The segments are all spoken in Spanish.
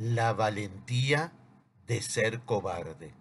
La valentía de ser cobarde.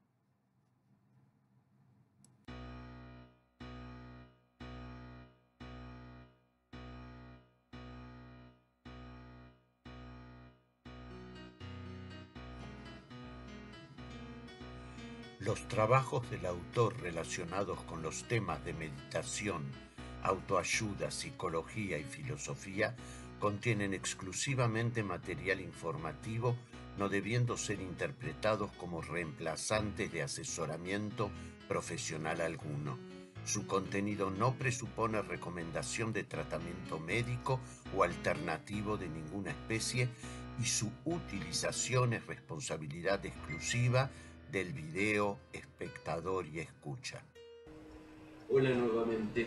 Los trabajos del autor relacionados con los temas de meditación, autoayuda, psicología y filosofía contienen exclusivamente material informativo, no debiendo ser interpretados como reemplazantes de asesoramiento profesional alguno. Su contenido no presupone recomendación de tratamiento médico o alternativo de ninguna especie y su utilización es responsabilidad exclusiva del video, espectador y escucha. Hola nuevamente.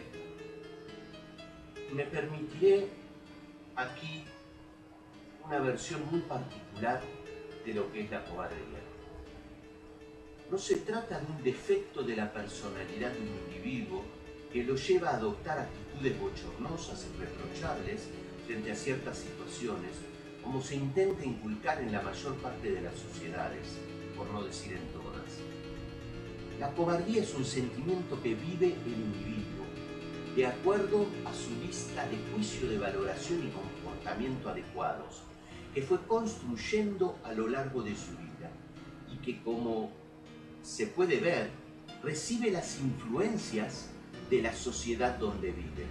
Me permitiré aquí una versión muy particular de lo que es la cobardía. No se trata de un defecto de la personalidad de un individuo que lo lleva a adoptar actitudes bochornosas y reprochables frente a ciertas situaciones, como se intenta inculcar en la mayor parte de las sociedades, por no decir en todas. La cobardía es un sentimiento que vive el individuo, de acuerdo a su lista de juicio de valoración y comportamiento adecuados, que fue construyendo a lo largo de su vida y que, como se puede ver, recibe las influencias de la sociedad donde vive.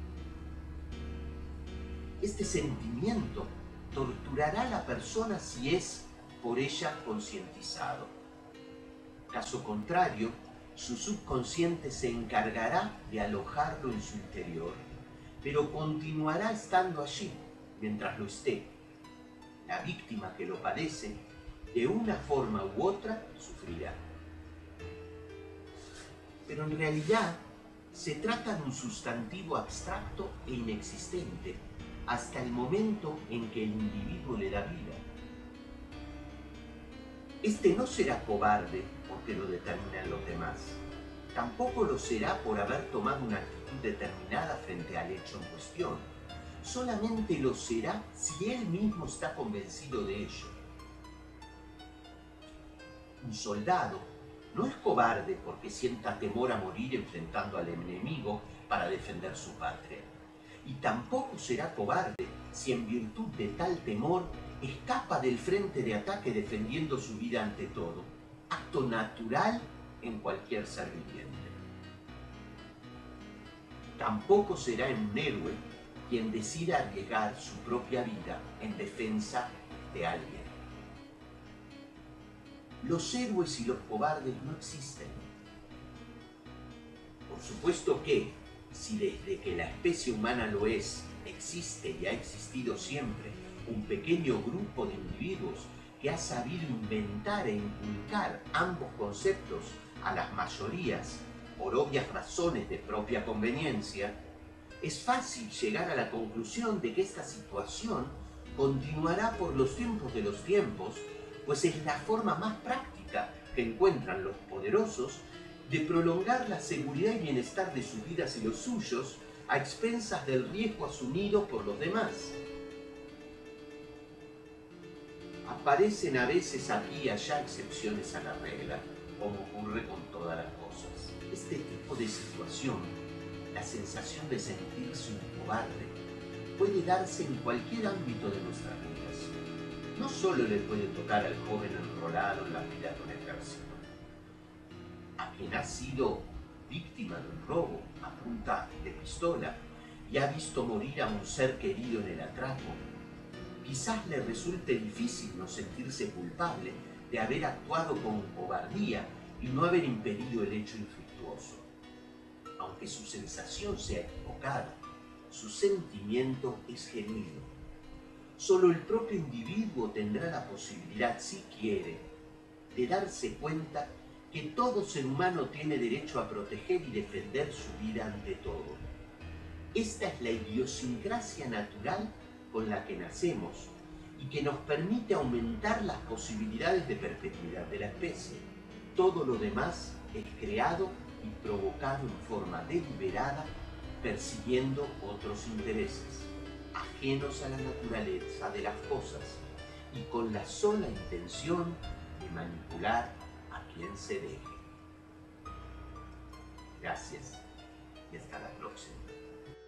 Este sentimiento torturará a la persona si es por ella concientizado. Caso contrario, su subconsciente se encargará de alojarlo en su interior, pero continuará estando allí mientras lo esté. La víctima que lo padece, de una forma u otra, sufrirá. Pero en realidad se trata de un sustantivo abstracto e inexistente hasta el momento en que el individuo le da vida. Este no será cobarde porque lo determinan los demás. Tampoco lo será por haber tomado una actitud determinada frente al hecho en cuestión. Solamente lo será si él mismo está convencido de ello. Un soldado no es cobarde porque sienta temor a morir enfrentando al enemigo para defender su patria. Y tampoco será cobarde si en virtud de tal temor escapa del frente de ataque defendiendo su vida ante todo, acto natural en cualquier ser viviente. Tampoco será un héroe quien decida arriesgar su propia vida en defensa de alguien. Los héroes y los cobardes no existen. Por supuesto que, si desde que la especie humana lo es, existe y ha existido siempre un pequeño grupo de individuos que ha sabido inventar e inculcar ambos conceptos a las mayorías por obvias razones de propia conveniencia, es fácil llegar a la conclusión de que esta situación continuará por los tiempos de los tiempos, pues es la forma más práctica que encuentran los poderosos de prolongar la seguridad y bienestar de sus vidas y los suyos a expensas del riesgo asumido por los demás. Aparecen a veces aquí y allá excepciones a la regla, como ocurre con todas las cosas. Este tipo de situación, la sensación de sentirse un cobarde, puede darse en cualquier ámbito de nuestras vidas. No solo le puede tocar al joven enrolado en la fila de un ejército, a quien ha sido víctima de un robo a punta de pistola y ha visto morir a un ser querido en el atraco. Quizás le resulte difícil no sentirse culpable de haber actuado con cobardía y no haber impedido el hecho infructuoso. Aunque su sensación sea equivocada, su sentimiento es genuino. Solo el propio individuo tendrá la posibilidad, si quiere, de darse cuenta que todo ser humano tiene derecho a proteger y defender su vida ante todo. Esta es la idiosincrasia natural con la que nacemos y que nos permite aumentar las posibilidades de perpetuidad de la especie. Todo lo demás es creado y provocado en forma deliberada, persiguiendo otros intereses, ajenos a la naturaleza de las cosas y con la sola intención de manipular a quien se deje. Gracias y hasta la próxima.